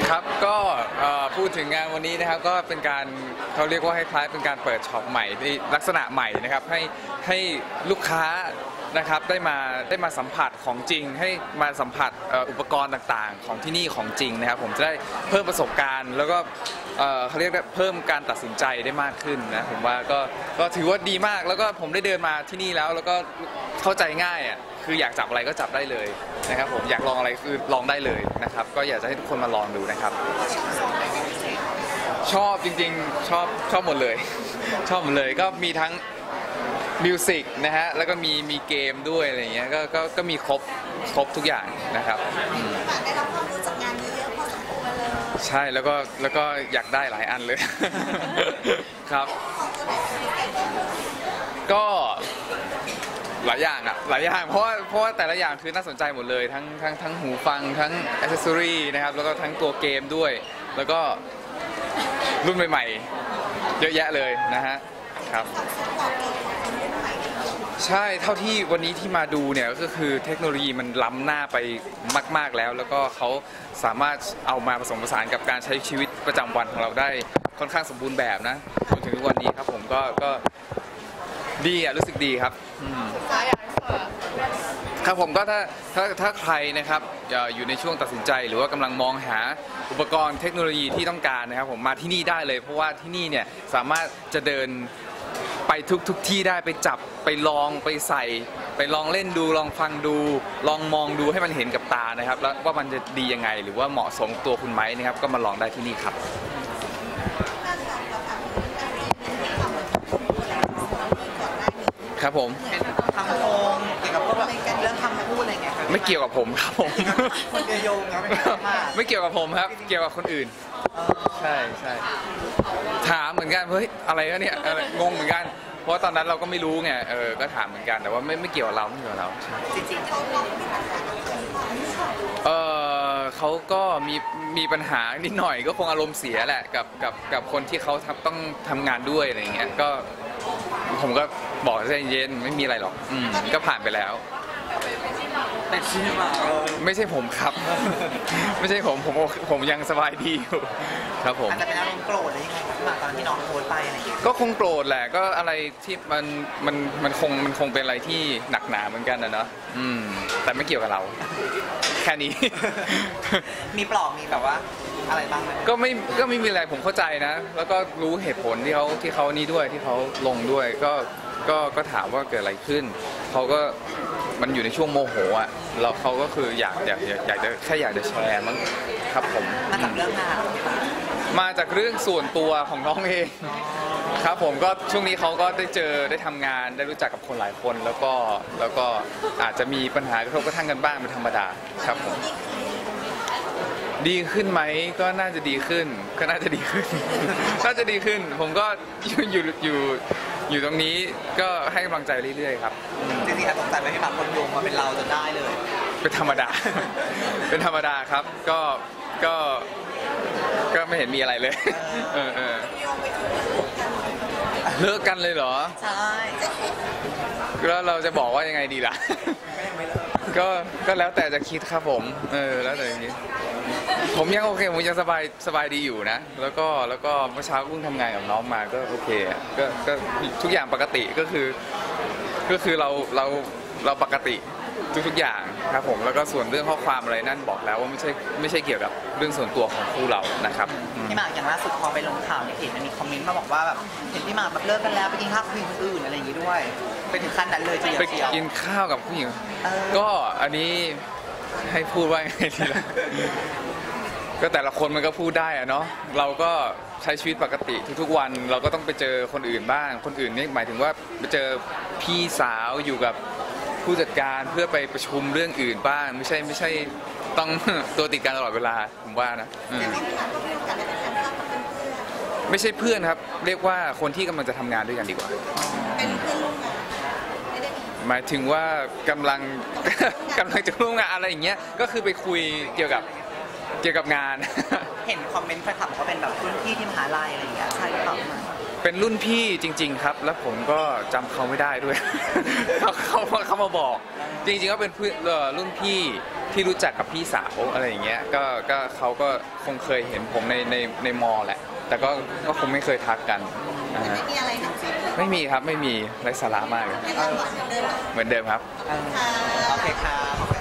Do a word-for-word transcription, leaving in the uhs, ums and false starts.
ครับก็พูดถึงงานวันนี้นะครับก็เป็นการเขาเรียกว่าให้คล้ายเป็นการเปิดช็อปใหม่ในลักษณะใหม่นะครับให้ให้ลูกค้านะครับได้มาได้มาสัมผัสของจริงให้มาสัมผัสอุปกรณ์ต่างๆของที่นี่ของจริงนะครับผมจะได้เพิ่มประสบการณ์แล้วก็เขาเรียกเพิ่มการตัดสินใจได้มากขึ้นนะผมว่าก็ก็ถือว่าดีมากแล้วก็ผมได้เดินมาที่นี่แล้วแล้วก็เข้าใจง่ายอ่ะคืออยากจับอะไรก็จับได้เลยนะครับผมอยากลองอะไรคือลองได้เลยนะครับก็อยากจะให้ทุกคนมาลองดูนะครับชอบจริงๆชอบชอบหมดเลยชอบหมดเลยก็มีทั้งมิวสิกนะฮะแล้วก็มีมีเกมด้วยอะไรเงี้ยก็ก็ก็มีครบครบทุกอย่างนะครับได้รับความรู้จากงานนี้เยอะพอสมควรเลยใช่แล้วก็แล้วก็อยากได้หลายอันเลยครับก็หลายอย่างอะหลายอย่างเพราะว่าเพราะว่าแต่ละอย่างคือน่าสนใจหมดเลยทั้งทั้งทั้งหูฟังทั้งอิเซสซอรี่นะครับแล้วก็ทั้งตัวเกมด้วยแล้วก็รุ่นใหม่ๆเยอะแยะเลยนะฮะครับใช่เท่าที่วันนี้ที่มาดูเนี่ยก็คือเทคโนโลยีมันล้ำหน้าไปมากๆแล้วแล้วก็เขาสามารถเอามาผสมผสานกับการใช้ชีวิตประจำวันของเราได้ค่อนข้างสมบูรณ์แบบนะจนถึงวันนี้ครับผมก็ก็ดีอ่ะรู้สึกดีครับครับผมก็ถ้าถ้าถ้าใครนะครับอยู่ในช่วงตัดสินใจหรือว่ากำลังมองหาอุปกรณ์เทคโนโลยีที่ต้องการนะครับผมมาที่นี่ได้เลยเพราะว่าที่นี่เนี่ยสามารถจะเดินไปทุกทุกที่ได้ไปจับไปลองไปใส่ไปลองเล่นดูลองฟังดูลองมองดูให้มันเห็นกับตานะครับแล้วว่ามันจะดียังไงหรือว่าเหมาะสมตัวคุณไหมนะครับก็มาลองได้ที่นี่ครับครับผมทำโครงเกี่ยวกับพวกเรื่องคำพูดอะไรเงี้ยไม่เกี่ยวกับผมครับผมคนเดียวโยงครับไม่เกี่ยวกับผมครับเกี่ยวกับคนอื่นใช่ใช่ถามเหมือนกันเฮ้ยอะไรก็เนี่ยงงเหมือนกันเพราะตอนนั้นเราก็ไม่รู้ไงเออก็ถามเหมือนกันแต่ว่าไม่ไม่เกี่ยวกับเราไม่เกี่ยวกับเราจริงๆเขาเออเขาก็มีมีปัญหานิดหน่อยก็คงอารมณ์เสียแหละกับกับกับคนที่เขาต้องทำงานด้วยอะไรอย่างเงี้ยก็ผมก็บอกใจเย็นไม่มีอะไรหรอกอืมก็ผ่านไปแล้วแต่ชื่อมาไม่ใช่ผมครับไม่ใช่ผมผมผมยังสบายดีอยู่ครับผมอาจจะเป็นอารมณ์โกรธหรือยังไงครับตอนที่น้องโพสต์ไปอะไรอย่างเงี้ยก็คงโกรธแหละก็อะไรที่มันมันมันคงมันคงเป็นอะไรที่หนักหนาเหมือนกันนะเนาะอืมแต่ไม่เกี่ยวกับเราแค่นี้มีปลอกมีแบบว่าอะไรบ้างก็ไม่ก็ไม่มีอะไรผมเข้าใจนะแล้วก็รู้เหตุผลที่เขาที่เขานี่ด้วยที่เขาลงด้วยก็ก็ก็ถามว่าเกิดอะไรขึ้นเขาก็มันอยู่ในช่วงโมโหอ่ะแล้วเขาก็คืออยากอยากอยากจะแค่อยากจะแชร์มั้งครับผมมาจากเรื่องงานมาจากเรื่องส่วนตัวของน้องเองครับผมก็ช่วงนี้เขาก็ได้เจอได้ทำงานได้รู้จักกับคนหลายคนแล้วก็แล้วก็อาจจะมีปัญหากระทบกระทั่งกันบ้างเป็นธรรมดาครับผมดีขึ้นไหมก็น่าจะดีขึ้นก็น่าจะดีขึ้นน่าจะดีขึ้นผมก็อยู่อยู่อยู่ตรงนี้ก็ให้กำลังใจเรื่อยๆครับจริงๆอาจสงสัยไหมที่แบบคนโยงมาเป็นเราจนได้เลยเป็นธรรมดาเป็นธรรมดาครับก็ก็ก็ไม่เห็นมีอะไรเลยเออเออเลิกกันเลยเหรอใช่แล้วเราจะบอกว่ายังไงดีล่ะก็ก็แล้วแต่จะคิดครับผมเออแล้วแต่อย่างนี้ผมยังโอเคผมยังสบายสบายดีอยู่นะแล้วก็แล้วก็เมื่อเช้าเพิ่งทำงานกับน้องมาก็โอเคก็ก็ทุกอย่างปกติก็คือก็คือเราเราเราปกติทุกๆอย่างครับผมแล้วก็ส่วนเรื่องข้อความอะไรนั่นบอกแล้วว่าไม่ใช่ไม่ใช่เกี่ยวกับเรื่องส่วนตัวของคู่เรานะครับพี่หมากอย่างล่าสุดพอไปลงข่าวในเพจมันมีคอมเมนต์มาบอกว่าแบบเห็นพี่หมากแบบเลิกกันแล้วไปกินข้าวกับผู้หญิงคนอื่นอะไรอย่างนี้ด้วยไปถึงขั้นนั้นเลยเชียวไปกินข้าวกับผู้หญิงก็อันนี้ให้พูดว่าไงทีละก็แต่ละคนมันก็พูดได้อะเนาะเราก็ใช้ชีวิตปกติทุกๆวันเราก็ต้องไปเจอคนอื่นบ้างคนอื่นนี่หมายถึงว่าไปเจอพี่สาวอยู่กับผู้จัดการเพื่อไปประชุมเรื่องอื่นบ้างไม่ใช่ไม่ใช่ต้องตัวติดกันตลอดเวลาผมว่านะไม่ใช่เพื่อนครับเรียกว่าคนที่กำลังจะทำงานด้วยกันดีกว่าเป็นเพื่อนร่วมงานหมายถึงว่ากำลังกำลังจะร่วมงานอะไรอย่างเงี้ยก็คือไปคุยเกี่ยวกับเกี่ยวกับงานเห็นคอมเมนต์แฟนคลับเขาเป็นแบบรุ่นพี่ที่มหาลัยอะไรอย่างเงี้ยใช่หรือเปล่าเป็นรุ่นพี่จริงๆครับแล้วผมก็จำเขาไม่ได้ด้วยเขาเขาเขามาบอกจริงๆก็เป็นรุ่นพี่ที่รู้จักกับพี่สาวอะไรอย่างเงี้ยก็ก็เขาก็คงเคยเห็นผมในในในมอแหละแต่ก็ก็คงไม่เคยทักกันนะแต่ฮะไม่มีอะไรทั้งสิ้นไม่มีครับไม่มีไร้สาระมากเลยยังรักหวานเหมือนเดิมเหมือนเดิมครับเออโอเคครับ